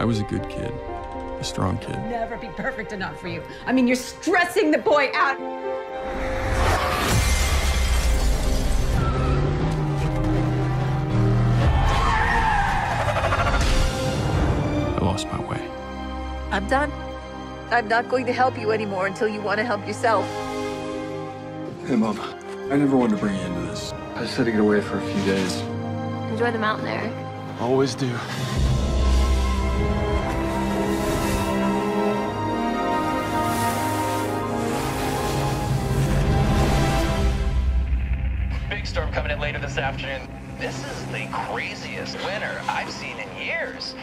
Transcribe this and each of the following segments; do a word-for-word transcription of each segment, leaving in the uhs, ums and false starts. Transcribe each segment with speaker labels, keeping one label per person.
Speaker 1: I was a good kid, a strong kid.
Speaker 2: It'll never be perfect enough for you. I mean, you're stressing the boy out.
Speaker 1: I lost my way.
Speaker 3: I'm done. I'm not going to help you anymore until you want to help yourself.
Speaker 1: Hey, Mom. I never wanted to bring you into this. I just had to get away for a few days.
Speaker 4: Enjoy the mountain, Eric.
Speaker 1: Always do.
Speaker 5: Big storm coming in later this afternoon. This is the craziest winter I've seen in years.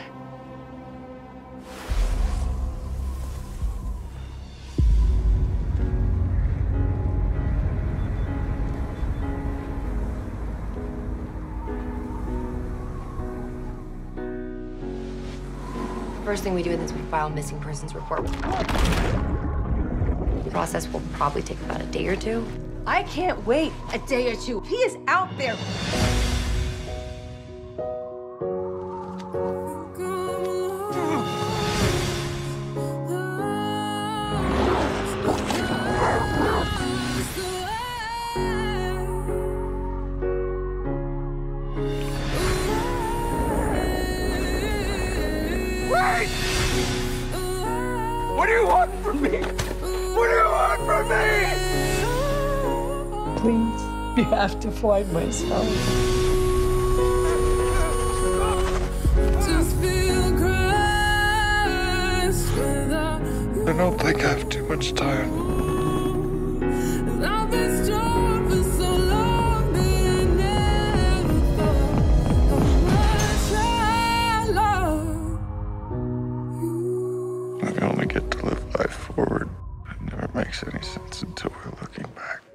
Speaker 4: First thing we do is we file a missing persons report. The process will probably take about a day or two.
Speaker 2: I can't wait a day or two. He is out there.
Speaker 5: Wait! What do you want from me? What do you want from me?
Speaker 6: Please, you have to find my son.
Speaker 1: I don't think I have too much time. We only get to live life forward. It never makes any sense until we're looking back.